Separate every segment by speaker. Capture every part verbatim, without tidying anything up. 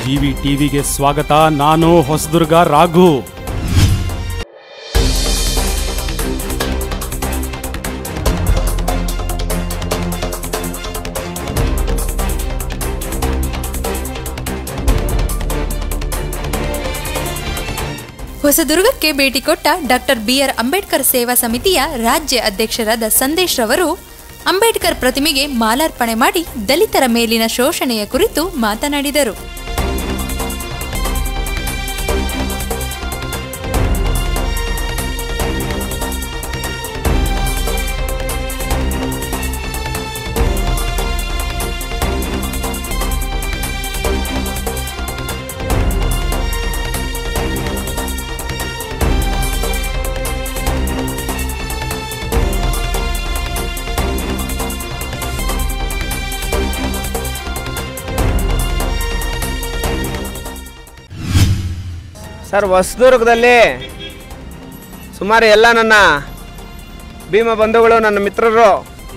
Speaker 1: GV ಟಿವಿಗೆ ಸ್ವಾಗತ. ನಾನು ಹೊಸದುರ್ಗ ರಾಘು.
Speaker 2: ಹೊಸದುರ್ಗಕ್ಕೆ ಭೇಟಿ ಕೊಟ್ಟ ಡಾಕ್ಟರ್ ಬಿ ಆರ್ ಅಂಬೇಡ್ಕರ್ ಸೇವಾ ಸಮಿತಿಯ ರಾಜ್ಯ ಅಧ್ಯಕ್ಷರಾದ ಸಂದೇಶ್ ರವರು ಅಂಬೇಡ್ಕರ್ ಪ್ರತಿಮೆಗೆ ಮಾಲಾರ್ಪಣೆ ಮಾಡಿ ದಲಿತರ ಮೇಲಿನ ಶೋಷಣೆಯ ಕುರಿತು ಮಾತನಾಡಿದರು.
Speaker 3: ಸರ್, ಹೊಸದುರ್ಗದಲ್ಲಿ ಸುಮಾರು ಎಲ್ಲ ನನ್ನ ಭೀಮ ಬಂಧುಗಳು, ನನ್ನ ಮಿತ್ರರು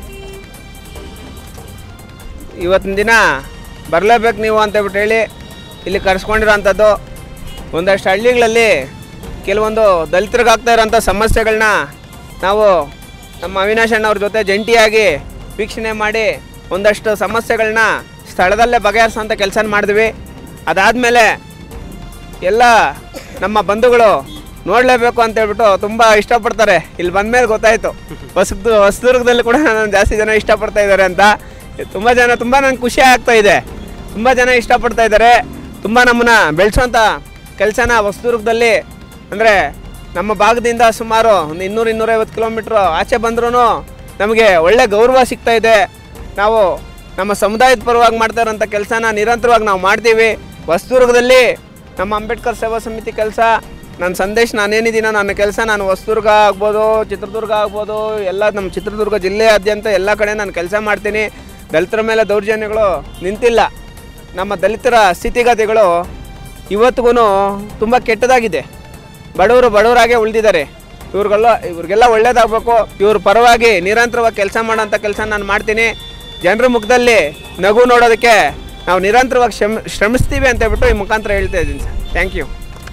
Speaker 3: ಇವತ್ತಿನ ದಿನ ಬರಲೇಬೇಕು ನೀವು ಅಂತೇಳ್ಬಿಟ್ಟು ಹೇಳಿ ಇಲ್ಲಿ ಕರೆಸ್ಕೊಂಡಿರೋ ಅಂಥದ್ದು. ಒಂದಷ್ಟು ಹಳ್ಳಿಗಳಲ್ಲಿ ಕೆಲವೊಂದು ದಲಿತರಿಗಾಗ್ತಾ ಇರೋಂಥ ಸಮಸ್ಯೆಗಳನ್ನ ನಾವು ನಮ್ಮ ಅವಿನಾಶ್ ಅಣ್ಣವ್ರ ಜೊತೆ ಜಂಟಿಯಾಗಿ ವೀಕ್ಷಣೆ ಮಾಡಿ ಒಂದಷ್ಟು ಸಮಸ್ಯೆಗಳನ್ನ ಸ್ಥಳದಲ್ಲೇ ಬಗೆಹರಿಸೋಂಥ ಕೆಲಸ ಮಾಡಿದ್ವಿ. ಅದಾದಮೇಲೆ ಎಲ್ಲ ನಮ್ಮ ಬಂಧುಗಳು ನೋಡಲೇಬೇಕು ಅಂತೇಳ್ಬಿಟ್ಟು ತುಂಬ ಇಷ್ಟಪಡ್ತಾರೆ. ಇಲ್ಲಿ ಬಂದಮೇಲೆ ಗೊತ್ತಾಯಿತು ಹೊಸದು ಹೊಸದುರ್ಗದಲ್ಲಿ ಕೂಡ ನಾನು ಜಾಸ್ತಿ ಜನ ಇಷ್ಟಪಡ್ತಾ ಇದ್ದಾರೆ ಅಂತ. ತುಂಬ ಜನ ತುಂಬ ನನಗೆ ಖುಷಿ ಆಗ್ತಾ ಇದೆ. ತುಂಬ ಜನ ಇಷ್ಟಪಡ್ತಾ ಇದ್ದಾರೆ. ತುಂಬ ನಮ್ಮನ್ನು ಬೆಳೆಸೋಂಥ ಕೆಲಸನ ಹೊಸದುರ್ಗದಲ್ಲಿ ಅಂದರೆ ನಮ್ಮ ಭಾಗದಿಂದ ಸುಮಾರು ಒಂದು ಇನ್ನೂರು ಇನ್ನೂರೈವತ್ತು ಕಿಲೋಮೀಟ್ರು ಆಚೆ ಬಂದ್ರೂ ನಮಗೆ ಒಳ್ಳೆ ಗೌರವ ಸಿಗ್ತಾ ಇದೆ. ನಾವು ನಮ್ಮ ಸಮುದಾಯದ ಪರವಾಗಿ ಮಾಡ್ತಾ ಇರೋಂಥ ಕೆಲಸನ ನಿರಂತರವಾಗಿ ನಾವು ಮಾಡ್ತೀವಿ. ಹೊಸದುರ್ಗದಲ್ಲಿ ನಮ್ಮ ಅಂಬೇಡ್ಕರ್ ಸೇವಾ ಸಮಿತಿ ಕೆಲಸ, ನನ್ನ ಸಂದೇಶ ನಾನೇನಿದ್ದೀನೋ ನನ್ನ ಕೆಲಸ ನಾನು ಹೊಸದುರ್ಗ ಆಗ್ಬೋದು, ಚಿತ್ರದುರ್ಗ ಆಗ್ಬೋದು, ಎಲ್ಲ ನಮ್ಮ ಚಿತ್ರದುರ್ಗ ಜಿಲ್ಲೆಯಾದ್ಯಂತ ಎಲ್ಲ ಕಡೆ ನಾನು ಕೆಲಸ ಮಾಡ್ತೀನಿ. ದಲಿತರ ಮೇಲೆ ದೌರ್ಜನ್ಯಗಳು ನಿಂತಿಲ್ಲ. ನಮ್ಮ ದಲಿತರ ಸ್ಥಿತಿಗತಿಗಳು ಇವತ್ತಿಗೂ ತುಂಬ ಕೆಟ್ಟದಾಗಿದೆ. ಬಡವರು ಬಡವರಾಗೇ ಉಳಿದಿದ್ದಾರೆ. ಇವ್ರಿಗೆಲ್ಲ ಇವ್ರಿಗೆಲ್ಲ ಒಳ್ಳೇದಾಗಬೇಕು. ಇವ್ರ ಪರವಾಗಿ ನಿರಂತರವಾಗಿ ಕೆಲಸ ಮಾಡೋಂಥ ಕೆಲಸ ನಾನು ಮಾಡ್ತೀನಿ. ಜನರ ಮುಖದಲ್ಲಿ ನಗು ನೋಡೋದಕ್ಕೆ ನಾವು ನಿರಂತರವಾಗಿ ಶ್ರಮ ಶ್ರಮಿಸ್ತೀವಿ ಅಂತ ಹೇಳ್ಬಿಟ್ಟು ಈ ಮುಖಾಂತರ ಹೇಳ್ತಾ ಇದ್ದೀನಿ ಸರ್. Thank you.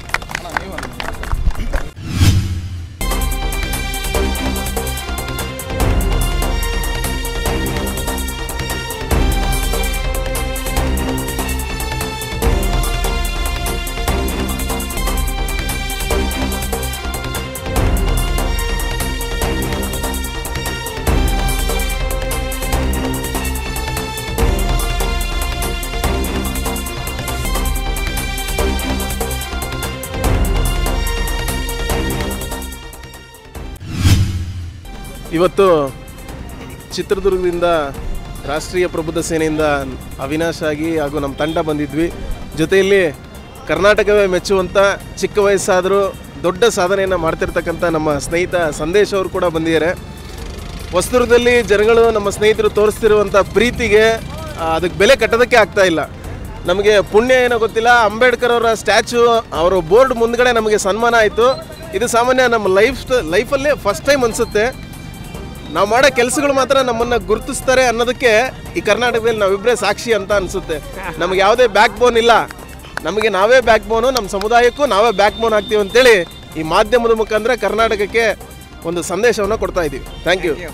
Speaker 4: ಇವತ್ತು ಚಿತ್ರದುರ್ಗದಿಂದ ರಾಷ್ಟ್ರೀಯ ಪ್ರಬುದ್ಧ ಸೇನೆಯಿಂದ ಅವಿನಾಶ್ ಆಗಿ ಹಾಗೂ ನಮ್ಮ ತಂಡ ಬಂದಿದ್ವಿ. ಜೊತೆಯಲ್ಲಿ ಕರ್ನಾಟಕವೇ ಮೆಚ್ಚುವಂಥ ಚಿಕ್ಕ ವಯಸ್ಸಾದರೂ ದೊಡ್ಡ ಸಾಧನೆಯನ್ನು ಮಾಡ್ತಿರ್ತಕ್ಕಂಥ ನಮ್ಮ ಸ್ನೇಹಿತ ಸಂದೇಶ್ ಅವರು ಕೂಡ ಬಂದಿದ್ದಾರೆ. ಹೊಸದುರ್ಗದಲ್ಲಿ ಜನಗಳು ನಮ್ಮ ಸ್ನೇಹಿತರು ತೋರಿಸ್ತಿರುವಂಥ ಪ್ರೀತಿಗೆ ಅದಕ್ಕೆ ಬೆಲೆ ಕಟ್ಟೋದಕ್ಕೆ ಆಗ್ತಾ ಇಲ್ಲ. ನಮಗೆ ಪುಣ್ಯ ಏನೋ ಗೊತ್ತಿಲ್ಲ, ಅಂಬೇಡ್ಕರ್ ಅವರ ಸ್ಟ್ಯಾಚು ಅವರ ಬೋರ್ಡ್ ಮುಂದ್ಗಡೆ ನಮಗೆ ಸನ್ಮಾನ ಆಯಿತು. ಇದು ಸಾಮಾನ್ಯ ನಮ್ಮ ಲೈಫ್ ಲೈಫಲ್ಲೇ ಫಸ್ಟ್ ಟೈಮ್ ಅನಿಸುತ್ತೆ. ನಾವು ಮಾಡೋ ಕೆಲಸಗಳು ಮಾತ್ರ ನಮ್ಮನ್ನು ಗುರುತಿಸ್ತಾರೆ ಅನ್ನೋದಕ್ಕೆ ಈ ಕರ್ನಾಟಕದಲ್ಲಿ ನಾವಿಬ್ಬರೇ ಸಾಕ್ಷಿ ಅಂತ ಅನಿಸುತ್ತೆ. ನಮಗೆ ಯಾವುದೇ ಬ್ಯಾಕ್ ಬೋನ್ ಇಲ್ಲ, ನಮಗೆ ನಾವೇ ಬ್ಯಾಕ್ ಬೋನು, ನಮ್ಮ ಸಮುದಾಯಕ್ಕೂ ನಾವೇ ಬ್ಯಾಕ್ ಬೋನ್ ಆಗ್ತೀವಿ ಅಂತೇಳಿ ಈ ಮಾಧ್ಯಮದ ಮುಖಾಂತರ ಕರ್ನಾಟಕಕ್ಕೆ ಒಂದು ಸಂದೇಶವನ್ನು ಕೊಡ್ತಾ ಇದ್ದೀವಿ. Thank you.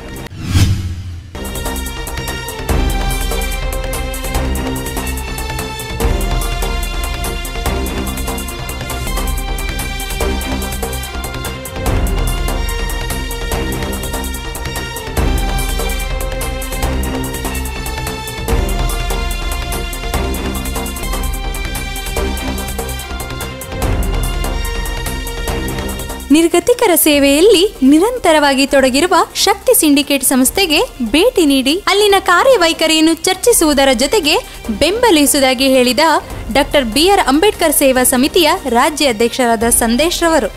Speaker 2: ನಿರ್ಗತಿಕರ ಸೇವೆಯಲ್ಲಿ ನಿರಂತರವಾಗಿ ತೊಡಗಿರುವ ಶಕ್ತಿ ಸಿಂಡಿಕೇಟ್ ಸಂಸ್ಥೆಗೆ ಭೇಟಿ ನೀಡಿ ಅಲ್ಲಿನ ಕಾರ್ಯವೈಖರಿಯನ್ನು ಚರ್ಚಿಸುವುದರ ಜೊತೆಗೆ ಬೆಂಬಲಿಸುವುದಾಗಿ ಹೇಳಿದ ಡಾಕ್ಟರ್ ಬಿ ಆರ್ ಅಂಬೇಡ್ಕರ್ ಸೇವಾ ಸಮಿತಿಯ ರಾಜ್ಯ ಅಧ್ಯಕ್ಷರಾದ ಸಂದೇಶ್ ರವರು.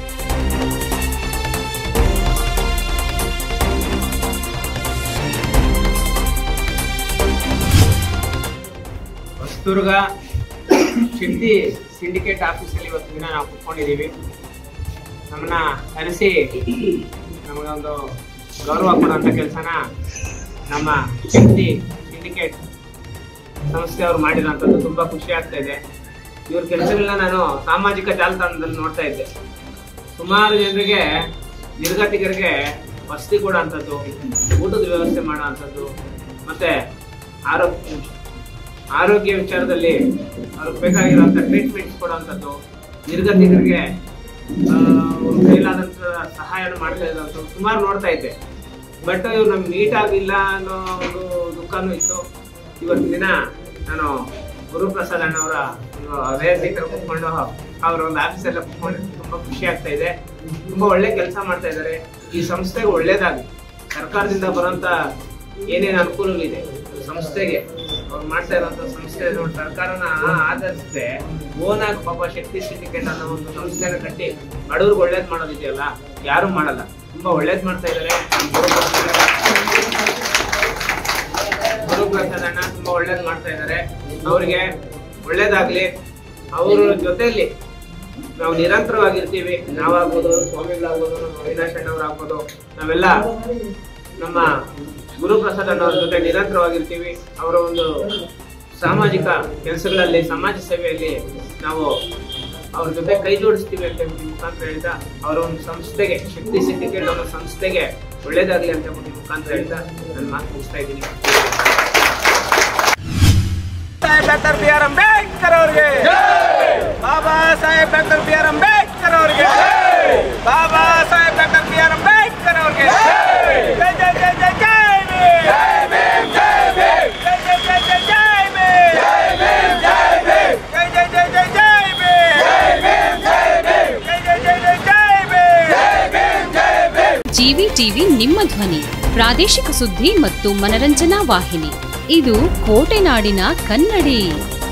Speaker 3: ಹೊಸದುರ್ಗ ಶಕ್ತಿ ಸಿಂಡಿಕೇಟ್ ಆಫೀಸಲ್ಲಿ ಇವತ್ತು ದಿನ ನಾವು ಕುತ್ಕೊಂಡಿದ್ದೀವಿ. ನಮ್ಮನ್ನ ಕರೆಸಿ ನಮಗೊಂದು ಗೌರವ ಕೊಡುವಂಥ ಕೆಲಸನ ನಮ್ಮ ಶಕ್ತಿ ಸಿಂಡಿಕೇಟ್ ಸಂಸ್ಥೆ ಅವ್ರು ಮಾಡಿರೋಂಥದ್ದು ತುಂಬ ಖುಷಿ ಆಗ್ತಾ ಇದೆ. ಇವ್ರ ಕೆಲಸಗಳನ್ನ ನಾನು ಸಾಮಾಜಿಕ ಜಾಲತಾಣದಲ್ಲಿ ನೋಡ್ತಾ ಇದ್ದೆ. ಸುಮಾರು ಜನರಿಗೆ ನಿರ್ಗತಿಕರಿಗೆ ವಸತಿ ಕೊಡೋ ಅಂಥದ್ದು, ಊಟದ ವ್ಯವಸ್ಥೆ ಮಾಡೋ ಅಂಥದ್ದು, ಮತ್ತು ಆರೋಗ್ಯ ಆರೋಗ್ಯ ವಿಚಾರದಲ್ಲಿ ಅವ್ರಿಗೆ ಬೇಕಾಗಿರೋಂಥ ಟ್ರೀಟ್ಮೆಂಟ್ಸ್ ಕೊಡೋ ಅಂಥದ್ದು, ನಿರ್ಗತಿಕರಿಗೆ ಅವ್ರ ಕೈಲಾದಂಥ ಸಹಾಯನ ಮಾಡ್ತಾ ಇದ್ದಂಥದ್ದು ಸುಮಾರು ನೋಡ್ತಾ ಇದ್ದೆ. ಬಟ್ ಇವ್ರು ನಮ್ಗೆ ಮೀಟ್ ಆಗಿಲ್ಲ ಅನ್ನೋ ಒಂದು ದುಃಖನೂ ಇತ್ತು. ಇವತ್ತಿನ ದಿನ ನಾನು ಗುರುಪ್ರಸಾದ್ ಅಣ್ಣವರ ಅದೇ ಸೀಕರ್ ಕುತ್ಕೊಂಡು ಅವ್ರ ಒಂದು ಆಫೀಸೆಲ್ಲ ಕುತ್ಕೊಂಡು ತುಂಬ ಖುಷಿ ಆಗ್ತಾ ಇದೆ. ತುಂಬ ಒಳ್ಳೆ ಕೆಲಸ ಮಾಡ್ತಾ ಇದ್ದಾರೆ. ಈ ಸಂಸ್ಥೆಗೆ ಒಳ್ಳೇದಾಗಲಿ. ಸರ್ಕಾರದಿಂದ ಬರೋಂಥ ಏನೇನು ಅನುಕೂಲಗಳಿದೆ ಸಂಸ್ಥೆಗೆ, ಅವ್ರು ಮಾಡ್ತಾ ಇರೋಂಥ ಸಂಸ್ಥೆ ಸರ್ಕಾರನ ಆಧರಿಸಿದ್ರೆ ಓನಾಗಿ ಪಾಪ ಶಕ್ತಿ ಸಿಂಡಿಕೇಟ್ ಅನ್ನೋ ಒಂದು ಸಂಸ್ಥೆನ ಕಟ್ಟಿ ಬಡವ್ರಿಗೆ ಒಳ್ಳೇದು ಮಾಡೋದಿದೆಯಲ್ಲ, ಯಾರು ಮಾಡಲ್ಲ. ತುಂಬ ಒಳ್ಳೇದು ಮಾಡ್ತಾ ಇದ್ದಾರೆ. ಗುರುಪ್ರಸಾದ್ ಅಣ್ಣ ತುಂಬ ಒಳ್ಳೇದು ಮಾಡ್ತಾ ಇದ್ದಾರೆ. ಅವರಿಗೆ ಒಳ್ಳೇದಾಗ್ಲಿ. ಅವ್ರ ಜೊತೆಯಲ್ಲಿ ನಾವು ನಿರಂತರವಾಗಿರ್ತೀವಿ. ನಾವಾಗ್ಬೋದು, ಸ್ವಾಮಿಗಳಾಗ್ಬೋದು, ನಮ್ಮ ಅವಿನಾಶ್ ಅಣ್ಣವ್ರಾಗ್ಬೋದು, ನಾವೆಲ್ಲ ನಮ್ಮ ಗುರುಪ್ರಸಾದ್ ಅಣ್ಣವ್ರ ಜೊತೆ ನಿರಂತರವಾಗಿರ್ತೀವಿ. ಅವರ ಒಂದು ಸಾಮಾಜಿಕ ಕೆಲಸಗಳಲ್ಲಿ, ಸಮಾಜ ಸೇವೆಯಲ್ಲಿ ನಾವು ಅವ್ರ ಜೊತೆ ಕೈ ಜೋಡಿಸ್ತೀವಿ ಅಂತ ಮುಖಾಂತರ ಹೇಳ್ತಾ, ಅವರ ಒಂದು ಸಂಸ್ಥೆಗೆ, ಶಕ್ತಿ ಸಿಂಡಿಕೇಟ್ ಅನ್ನೋ ಸಂಸ್ಥೆಗೆ ಒಳ್ಳೇದಾಗ್ಲಿ ಅಂತ ಮುಖಾಂತರ ಹೇಳ್ತಾ ನಾನು ಮಾತು ಮುಗಿಸ್ತಾ ಇದ್ದೀನಿ. ಡಾಕ್ಟರ್ ಬಿ ಆರ್ ಅಂಬೇಡ್ಕರ್ ಅವರಿಗೆ, Baba Saheb doctor B R Ambedkar ಅವರಿಗೆ, Baba Saheb doctor B R Ambedkar ಅವರಿಗೆ ಜೈ ಜೈ ಜೈ ಜೈ ಜೈ ಭೀಮ್, ಜೈ ಭೀಮ್, ಜೈ ಜೈ ಜೈ ಜೈ ಜೈ ಭೀಮ್, ಜೈ ಭೀಮ್, ಜೈ ಜೈ ಜೈ ಜೈ ಜೈ ಭೀಮ್, ಜೈ ಭೀಮ್, ಜೈ ಜೈ ಜೈ ಜೈ ಜೈ ಭೀಮ್, ಜೈ ಭೀಮ್, ಜೈ ಭೀಮ್.
Speaker 5: ಜಿವಿ ಟಿವಿ ನಿಮ್ಮ ಧ್ವನಿ, ಪ್ರಾದೇಶಿಕ ಸುದ್ದಿ ಮತ್ತು ಮನರಂಜನಾ ವಾಹಿನಿ. ಇದು ಕೋಟೆನಾಡಿನ ಕನ್ನಡಿ.